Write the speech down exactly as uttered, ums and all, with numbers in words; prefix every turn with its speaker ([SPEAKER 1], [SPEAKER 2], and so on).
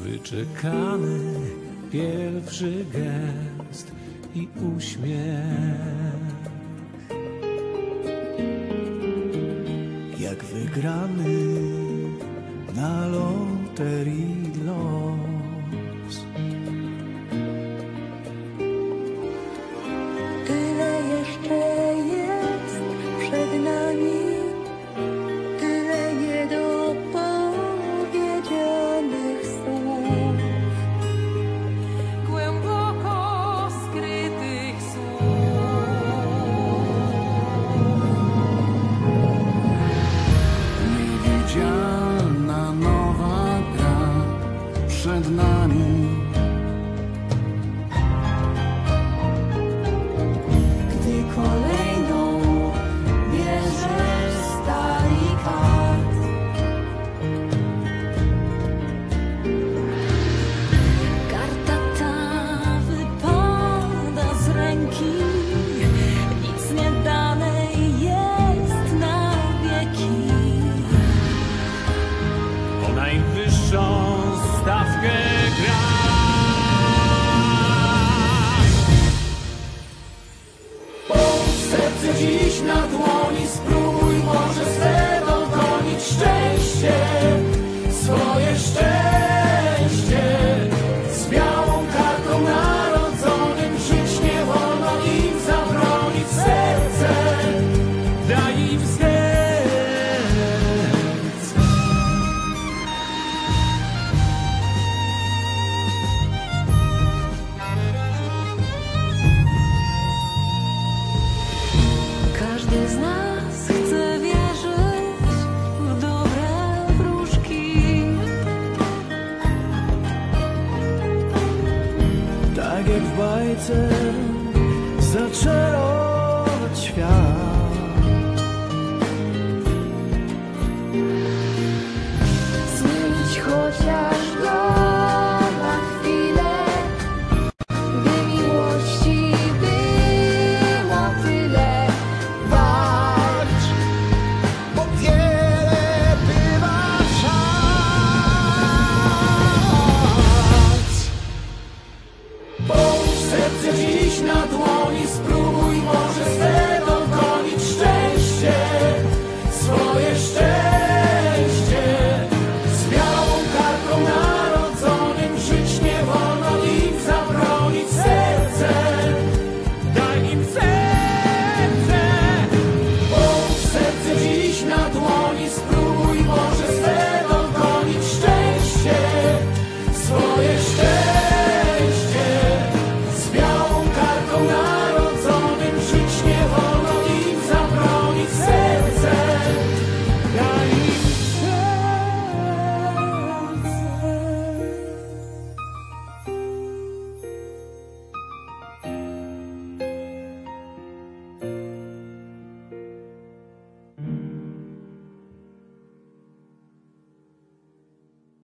[SPEAKER 1] Wyczekany pierwszy gest i uśmiech, jak wygrany na loterii los.
[SPEAKER 2] Tyle jeszcze jest przed nami, tyle niedopowiedzianych słów, głęboko skrytych słów.
[SPEAKER 1] Niewidzialna nowa gra przed nami.
[SPEAKER 2] Gdy kolejną bierzesz stali kart, karta ta wypada z ręki, nic nie dane jest na wieki.
[SPEAKER 1] O najwyższą stawkę gra. Serce dziś na dłoni, spróbuj może swe dogonić szczęście, swoje szczęście. Z białą kartą narodzonym żyć nie wolno im zabronić. Serce, daj im serce.
[SPEAKER 2] Każdy z nas chce wierzyć w dobre wróżki,
[SPEAKER 1] Tak jak w bajce zaczarować świat.